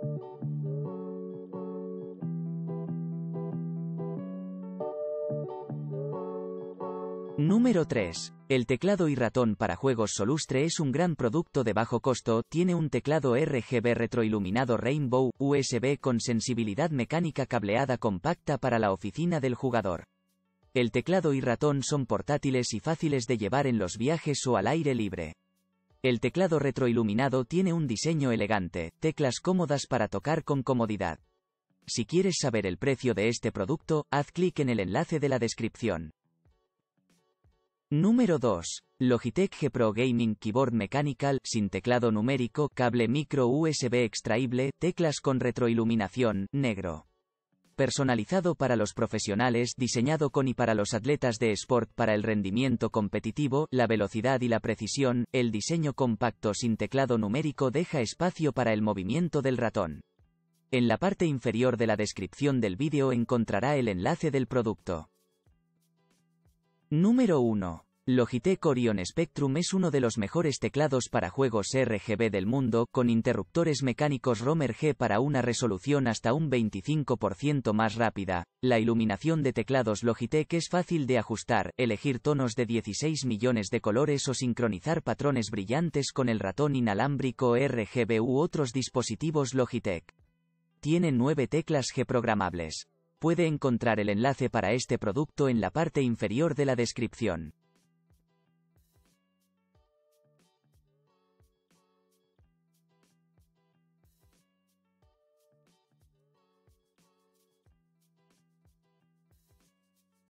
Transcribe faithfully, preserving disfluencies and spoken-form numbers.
Número tres. El teclado y ratón para juegos Solustre es un gran producto de bajo costo, tiene un teclado R G B retroiluminado Rainbow, U S B con sensibilidad mecánica cableada compacta para la oficina del jugador. El teclado y ratón son portátiles y fáciles de llevar en los viajes o al aire libre. El teclado retroiluminado tiene un diseño elegante, teclas cómodas para tocar con comodidad. Si quieres saber el precio de este producto, haz clic en el enlace de la descripción. Número dos. Logitech G Pro Gaming Keyboard Mechanical, sin teclado numérico, cable micro U S B extraíble, teclas con retroiluminación, negro. Personalizado para los profesionales, diseñado con y para los atletas de sport para el rendimiento competitivo, la velocidad y la precisión, el diseño compacto sin teclado numérico deja espacio para el movimiento del ratón. En la parte inferior de la descripción del vídeo encontrará el enlace del producto. Número uno. Logitech Orion Spectrum es uno de los mejores teclados para juegos R G B del mundo, con interruptores mecánicos Romer G para una resolución hasta un veinticinco por ciento más rápida. La iluminación de teclados Logitech es fácil de ajustar, elegir tonos de dieciséis millones de colores o sincronizar patrones brillantes con el ratón inalámbrico R G B u otros dispositivos Logitech. Tiene nueve teclas G programables. Puede encontrar el enlace para este producto en la parte inferior de la descripción.